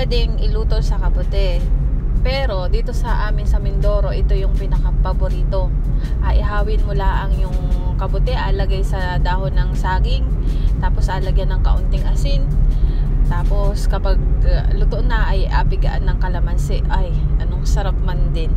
pwedeng iluto sa kabute. Pero dito sa amin sa Mindoro, ito yung pinaka-paborito. Ihawin mo lang yung kabute, alagay sa dahon ng saging, tapos alagyan ng kaunting asin. Tapos kapag luto na ay abigaan ng kalamansi. Ay, anong sarap man din.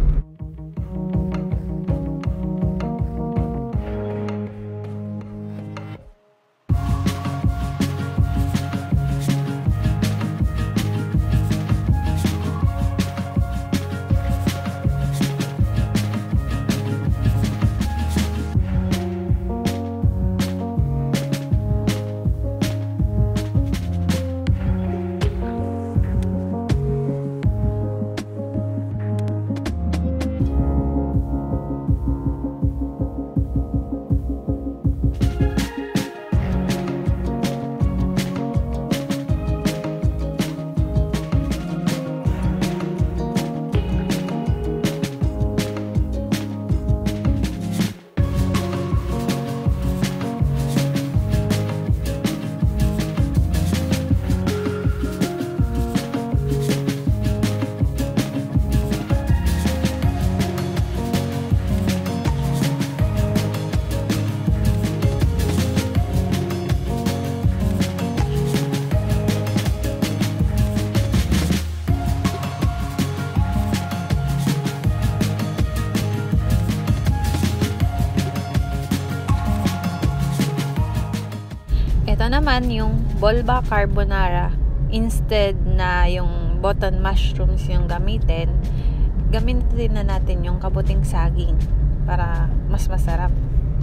Ito naman yung Volva carbonara. Instead na yung button mushrooms yung gamitin na natin yung kabuting saging para mas masarap.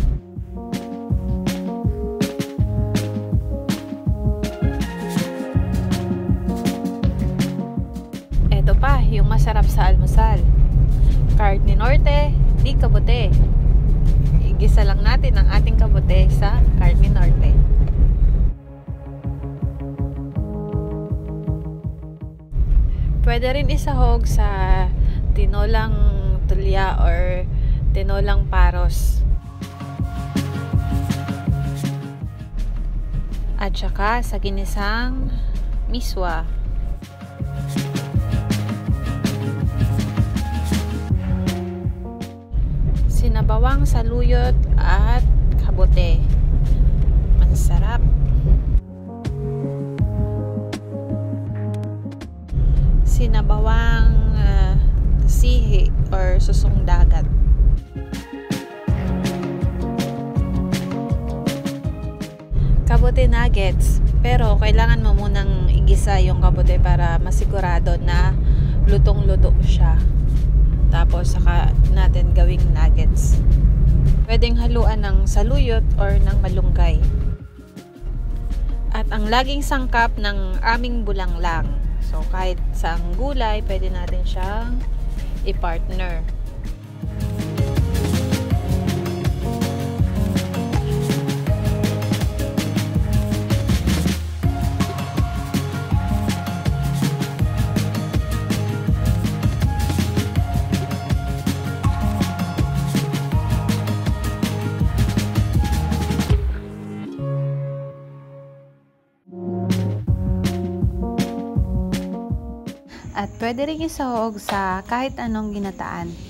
Ito pa yung masarap sa almusal. Carne norte di kabute. Igisa lang natin ang ating kabute sa carne norte. Pwede rin isahog sa tinolang tulya or tinolang paros. At saka sa ginisang miswa. Sinabawang saluyot at kabute. Masarap. Sinabawang sihi or susong dagat. Kabute nuggets, pero kailangan mo munang igisa yung kabute para masigurado na lutong-luto siya. Tapos saka natin gawing nuggets. Pwedeng haluan ng saluyot or ng malunggay. At ang laging sangkap ng aming bulanglang. So, kahit saang gulay, pwede natin siyang i-partner. At pwede rin isahog sa kahit anong ginataan.